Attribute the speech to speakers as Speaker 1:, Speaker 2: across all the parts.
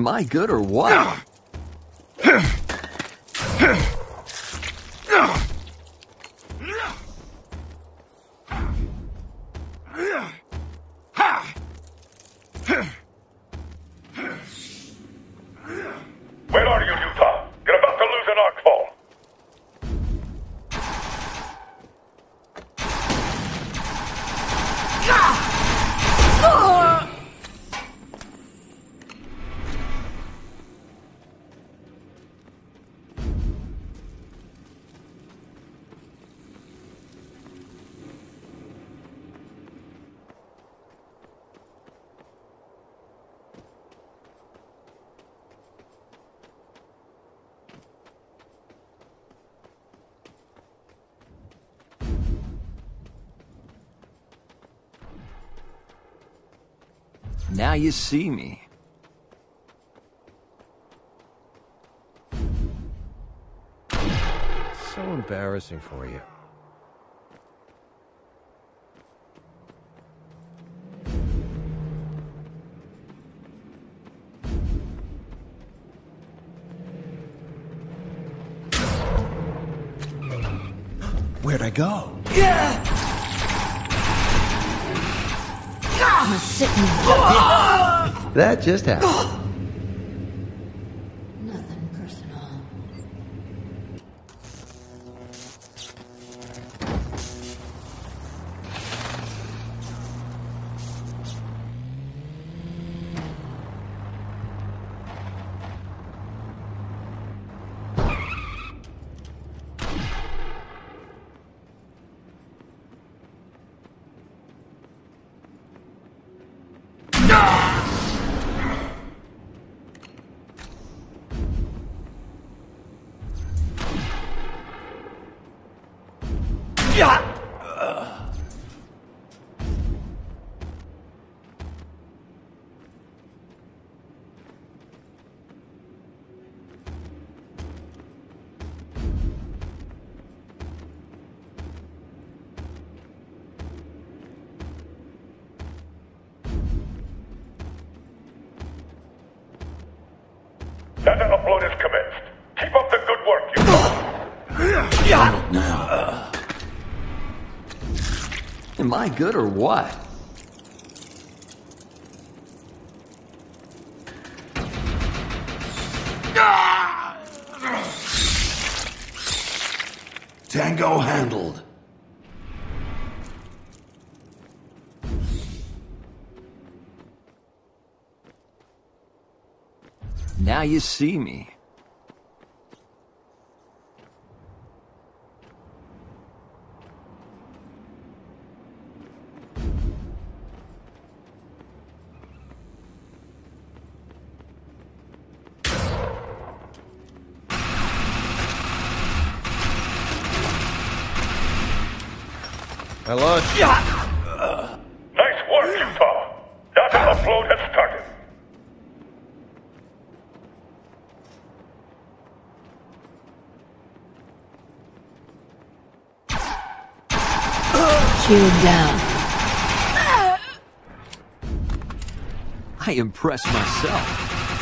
Speaker 1: Am I good or what?
Speaker 2: Where are you, Utah? You're about to lose an arcfall.
Speaker 1: Now you see me.
Speaker 3: So embarrassing for you. Where'd I go?
Speaker 4: I'm a sitting.
Speaker 3: That just happened.
Speaker 4: Nothing personal.
Speaker 2: Data upload is commenced. Keep up the good work, Utah.
Speaker 1: Got it now. Am I good or what?
Speaker 5: Tango handled.
Speaker 1: Now you see me.
Speaker 3: I lost.
Speaker 2: Nice work, Utah. Data upload has started.
Speaker 4: Shield down.
Speaker 1: I impress myself.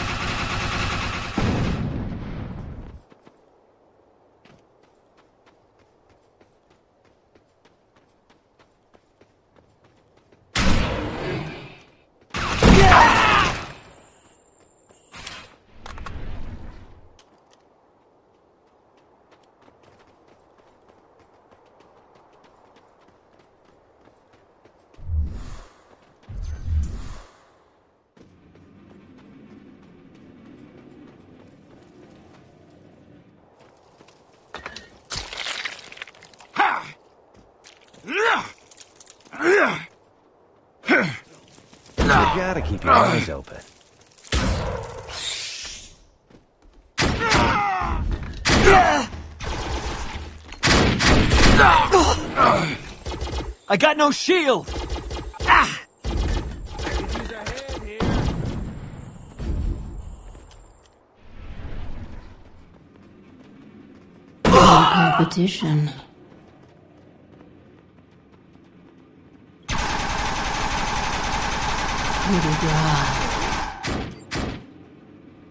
Speaker 3: You gotta keep your eyes open.
Speaker 1: I got no shield!
Speaker 4: Competition. Pretty dry.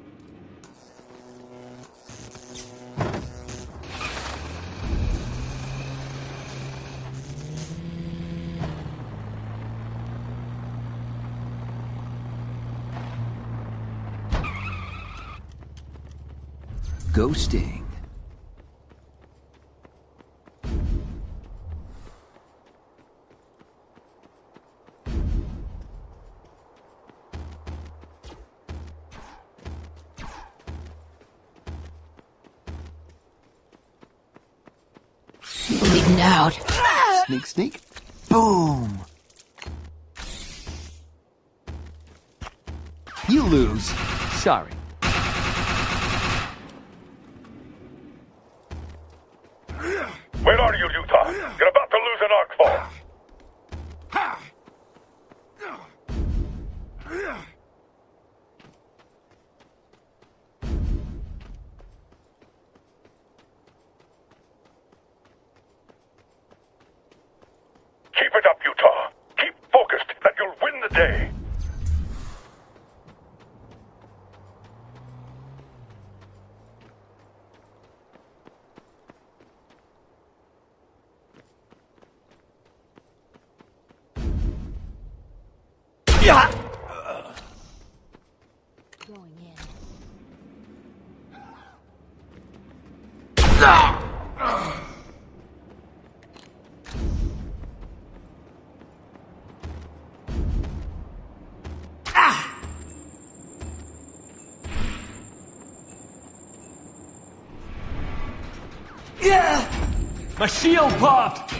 Speaker 1: Ghosting.
Speaker 4: Bleeding out.
Speaker 1: Sneak, sneak. Boom. You lose. Sorry.
Speaker 2: Where are you, Utah? You're about to lose an arc fall. Keep it up, Utah. Keep focused that you'll win the day.
Speaker 4: Going in.
Speaker 1: My shield popped!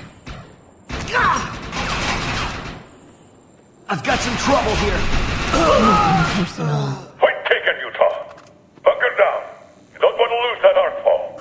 Speaker 1: I've got some trouble here.
Speaker 4: Personal.
Speaker 2: Point taken, Utah. Bunker down. You don't want to lose that arc fall.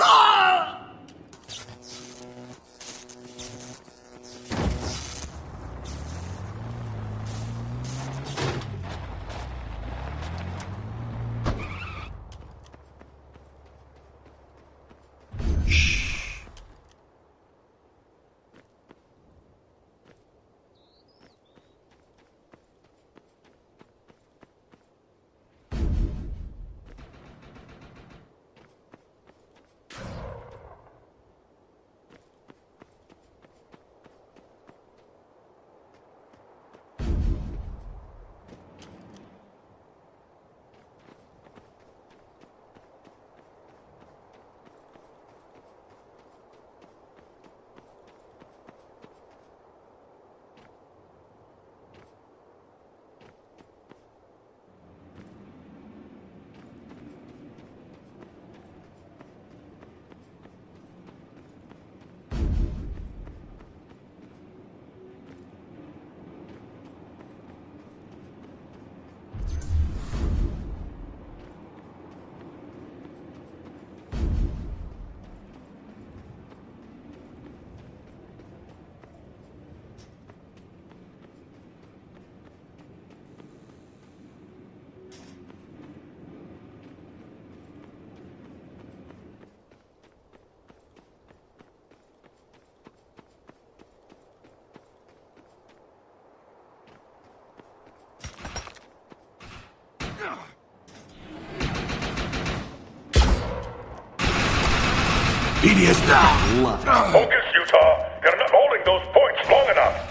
Speaker 5: Tedious down.
Speaker 1: Love it.
Speaker 2: Focus, Utah. You're not holding those points long enough.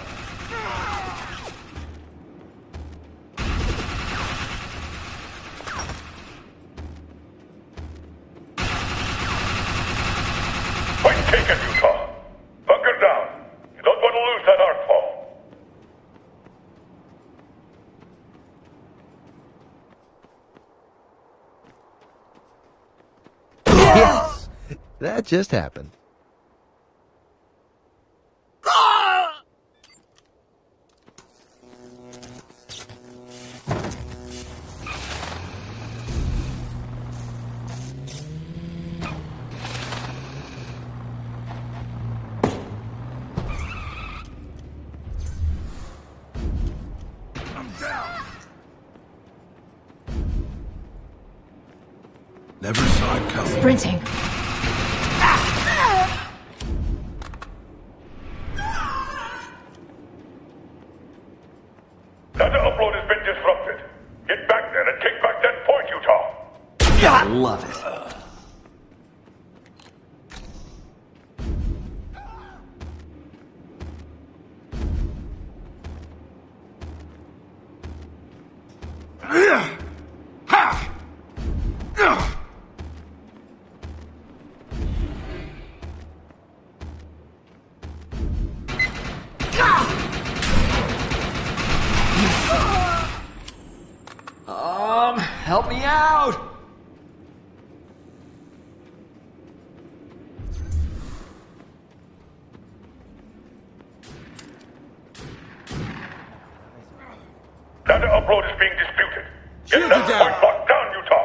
Speaker 2: Point taken, Utah. Bunker down. You don't want to lose that arc fall.
Speaker 3: Yes! That just happened.
Speaker 5: Never saw it coming.
Speaker 4: Sprinting.
Speaker 2: Data upload has been disrupted. Get back there and take back that point, Utah.
Speaker 1: Love it. Help me out!
Speaker 2: Data upload is being disputed.
Speaker 5: Shields
Speaker 2: Get
Speaker 5: are
Speaker 2: that
Speaker 5: down.
Speaker 2: point locked down, Utah.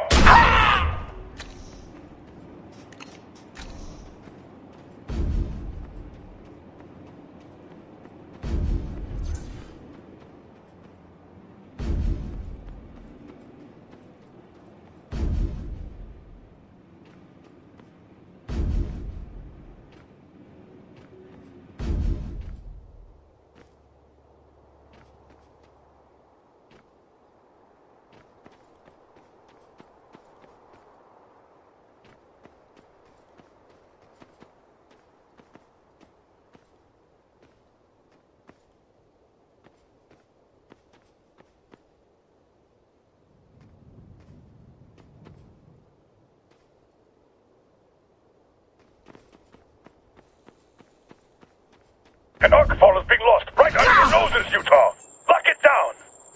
Speaker 2: An arcfall is being lost right under your noses, Utah. Lock it down.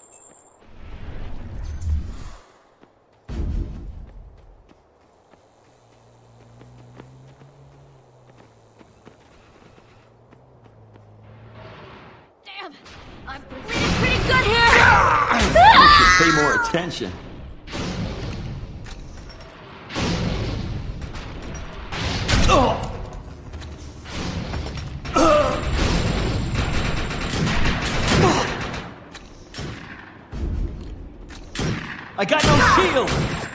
Speaker 4: Damn! I'm bleeding pretty good here!
Speaker 1: You should pay more attention. I got no shield!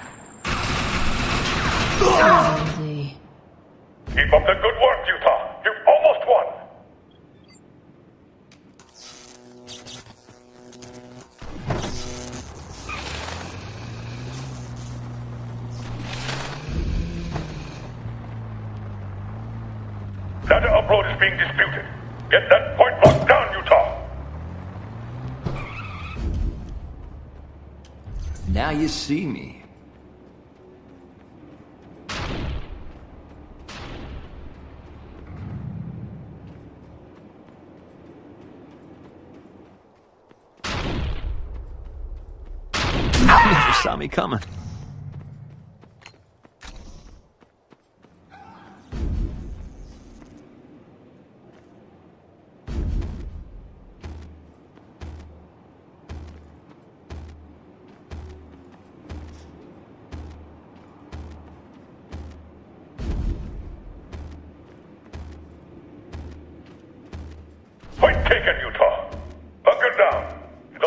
Speaker 4: Easy.
Speaker 2: Keep up the good work, Utah. You've almost won. Data upload is being disputed. Get that point locked down, Utah.
Speaker 1: Now you see me. Never saw me coming.
Speaker 2: Point taken, Utah. Hunker down.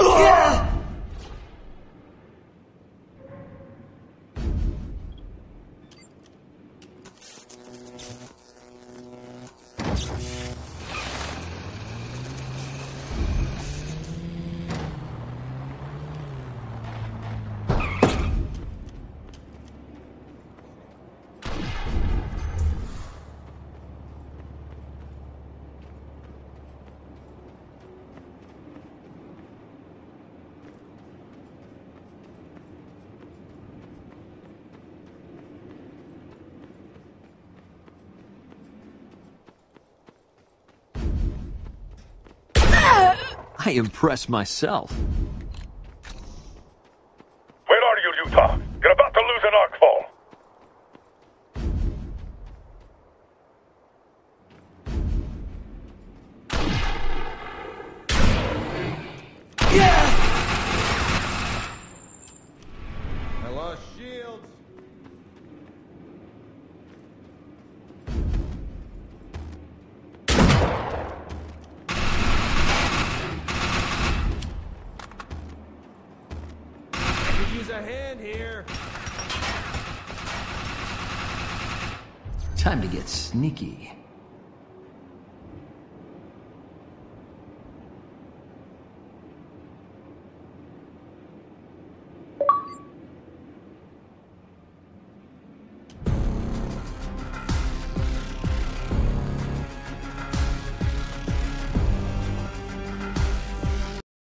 Speaker 1: I impress myself.
Speaker 2: Where are you, Utah? You're about to lose an arcfall.
Speaker 5: I lost shields. Could use a hand here.
Speaker 1: Time to get sneaky.